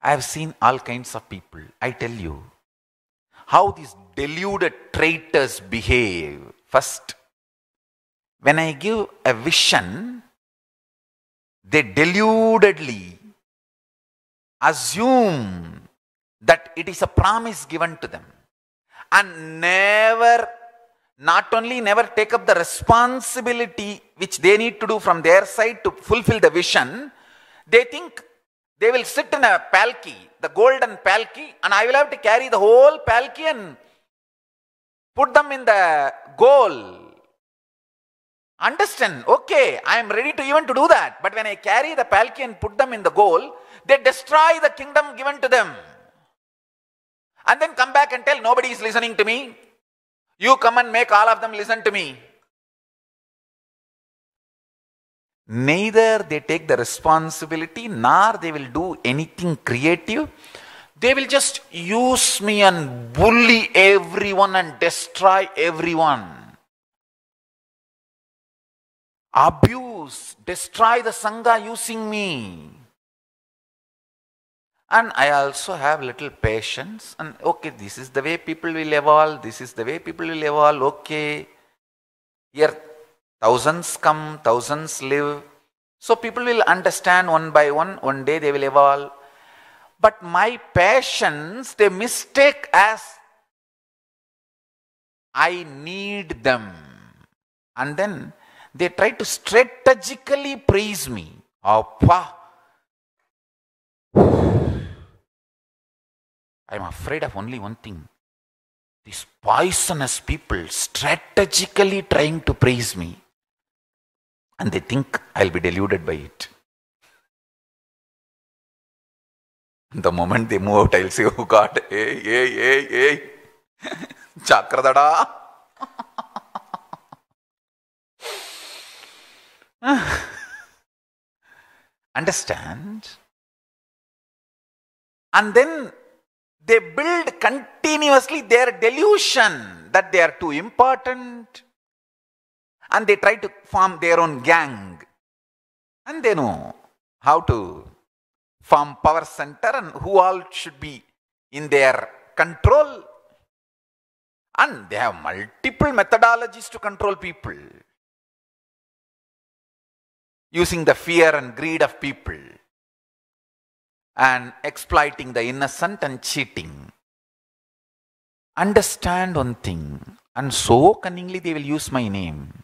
I have seen all kinds of people. I tell you how these deluded traitors behave. First, when I give a vision, they deludedly assume that it is a promise given to them and not only never take up the responsibility which they need to do from their side to fulfill the vision. They think they will sit in a palki, the golden palki, and I will have to carry the whole palki and put them in the goal. Understand? Okay, I am ready to even to do that. But when I carry the palki and put them in the goal, they destroy the kingdom given to them. And then come back and tell nobody is listening to me. You come and make all of them listen to me. Neither they take the responsibility, nor they will do anything creative. They will just use me and bully everyone and destroy everyone. Abuse, destroy the Sangha using me. And I also have little patience. And okay, this is the way people will evolve. This is the way people will evolve. Okay. Here, thousands come, thousands live. So people will understand one by one. One day they will evolve. But my patience, they mistake as I need them. And then they try to strategically praise me. Appa. I am afraid of only one thing. These poisonous people strategically trying to praise me. And they think I'll be deluded by it. The moment they move out, I'll say, oh God, hey, Chakradada. Understand? And then they build continuously their delusion that they are too important. And they try to form their own gang. And they know how to form power center and who all should be in their control. And they have multiple methodologies to control people. Using the fear and greed of people. And exploiting the innocent and cheating. Understand one thing. And so cunningly they will use my name.